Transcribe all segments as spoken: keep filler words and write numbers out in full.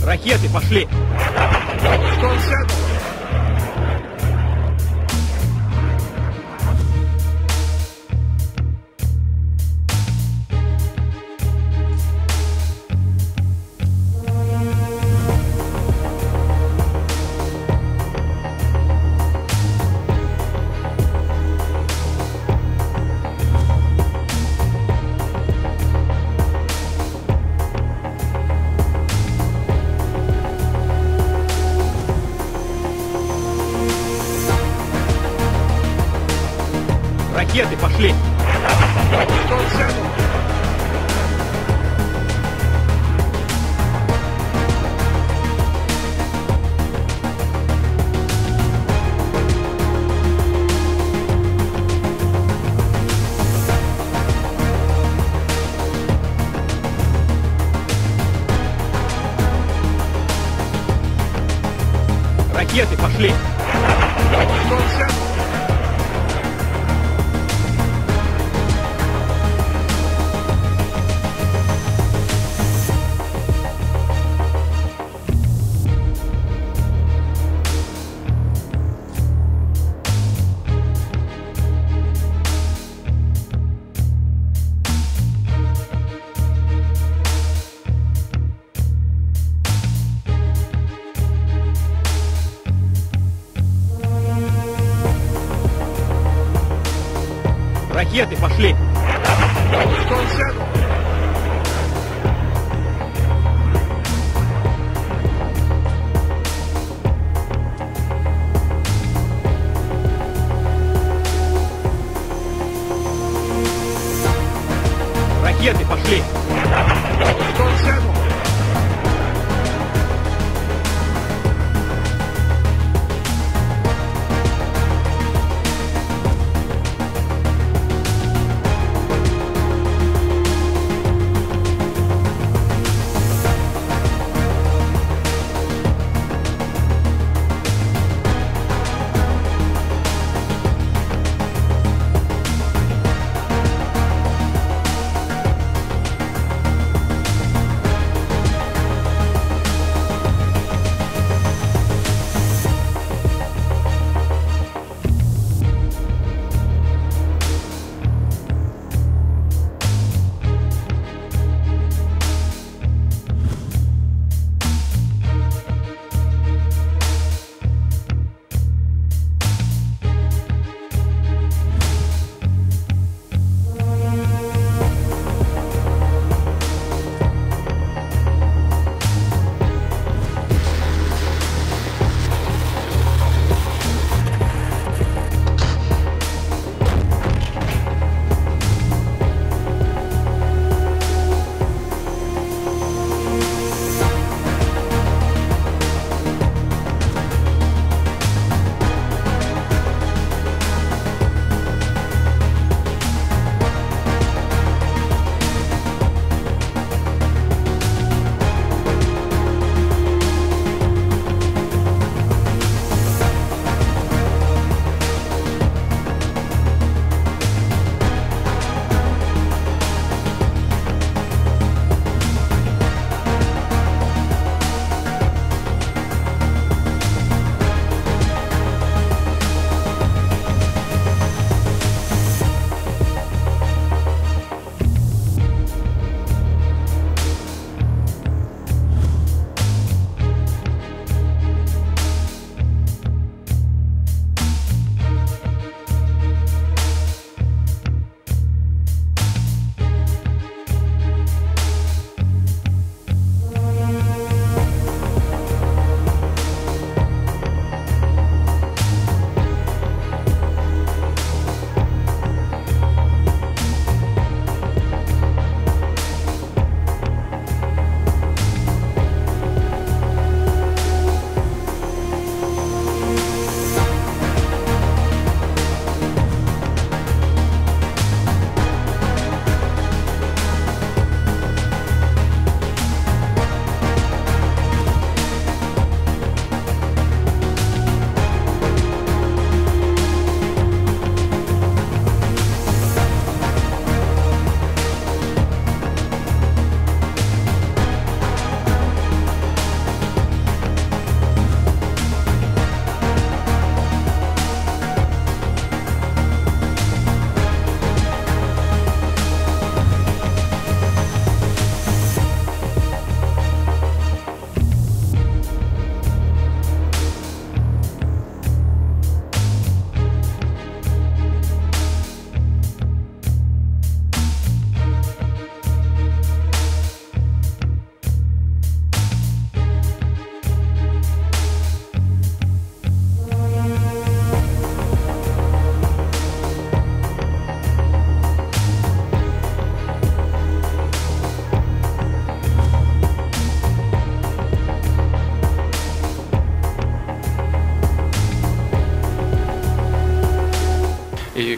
Ракеты пошли! Ракеты пошли! Ракеты пошли! Ракеты пошли! Ракеты пошли!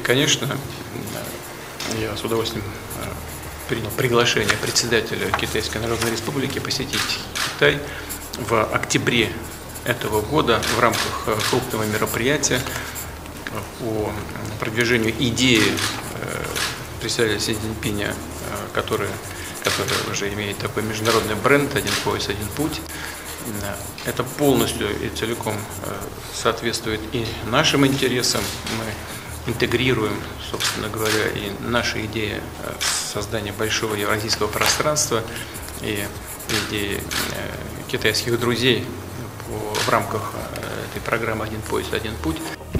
конечно, я с удовольствием принял приглашение председателя Китайской Народной Республики посетить Китай в октябре этого года в рамках крупного мероприятия по продвижению идеи председателя Си Цзиньпиня, который, который уже имеет такой международный бренд «Один пояс, один путь». Это полностью и целиком соответствует и нашим интересам. Мы интегрируем, собственно говоря, и наши идеи создания большого евразийского пространства и идеи китайских друзей в рамках этой программы «Один пояс, один путь».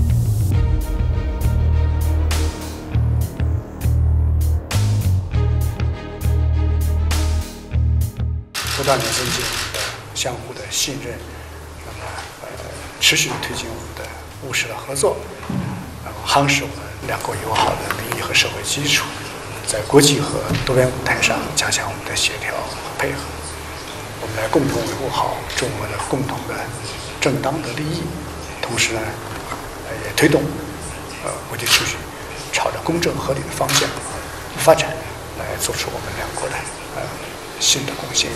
不断的增进我们的相互的信任，那么呃持续推进我们的务实的合作，然后夯实我们两国友好的民意和社会基础，在国际和多边舞台上加强我们的协调和配合，我们来共同维护好中国的共同的正当的利益，同时呢，也推动呃国际秩序朝着公正合理的方向发展，来做出我们两国的呃新的贡献。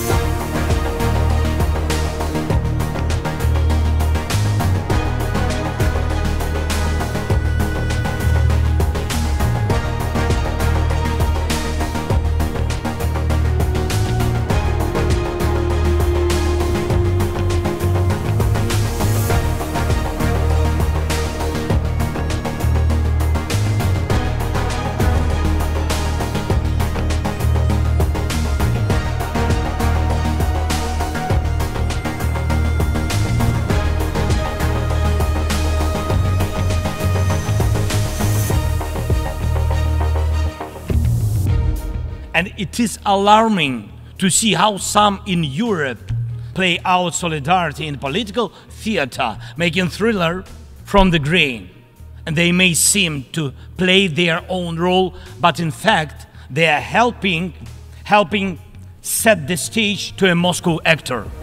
And it is alarming to see how some in Europe play out solidarity in political theater, making thriller from the grain. And they may seem to play their own role, but in fact, they are helping, helping set the stage to a Moscow actor.